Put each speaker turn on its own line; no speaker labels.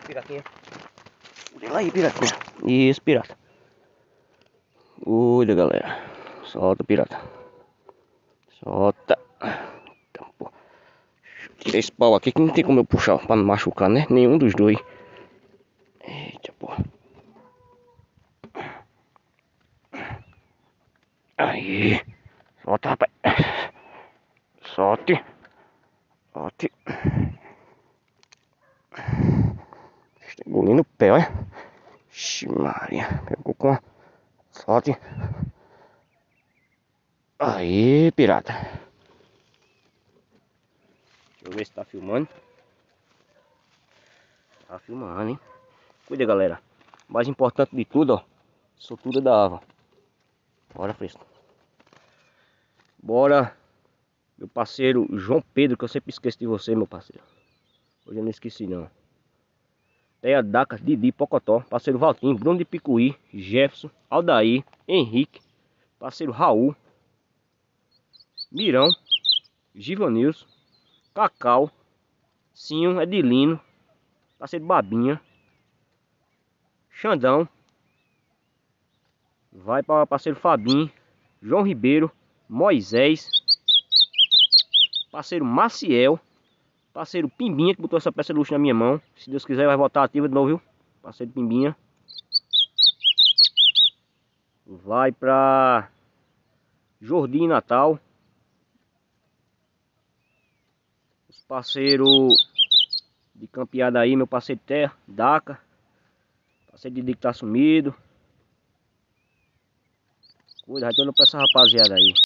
piratinha. Cuida aí, piratinha. Isso, pirata. Cuida, galera. Solta, pirata. Solta. Então, pô. Tira esse pau aqui que não tem como eu puxar pra não machucar, né? Nenhum dos dois. Eita, pô. Aí. Solta, rapaz. Solte. Solte. Está engolindo o pé, olha. Ixi, Maria. Pegou com... Solte. Aí, pirata. Deixa eu ver se tá filmando. Tá filmando, hein? Cuida, galera. O mais importante de tudo, ó. Soltura da ava. Bora, fresco. Bora. Meu parceiro João Pedro, que eu sempre esqueço de você, meu parceiro. Hoje eu não esqueci, não. Teia Daca, Didi, Pocotó. Parceiro Valtinho, Bruno de Picuí, Jefferson, Aldair, Henrique. Parceiro Raul. Mirão. Givanilson. Cacau. Sinho, Edilino. Parceiro Babinha. Xandão. Vai para parceiro Fabinho. João Ribeiro. Moisés. Parceiro Maciel. Parceiro Pimbinha, que botou essa peça de luxo na minha mão. Se Deus quiser vai voltar ativa de novo, viu? Parceiro Pimbinha. Vai pra Jordim Natal. Os parceiros de campeada aí, meu parceiro Terra, Daca. Parceiro Didi que tá sumido. Cuida, vai todo pra essa rapaziada aí.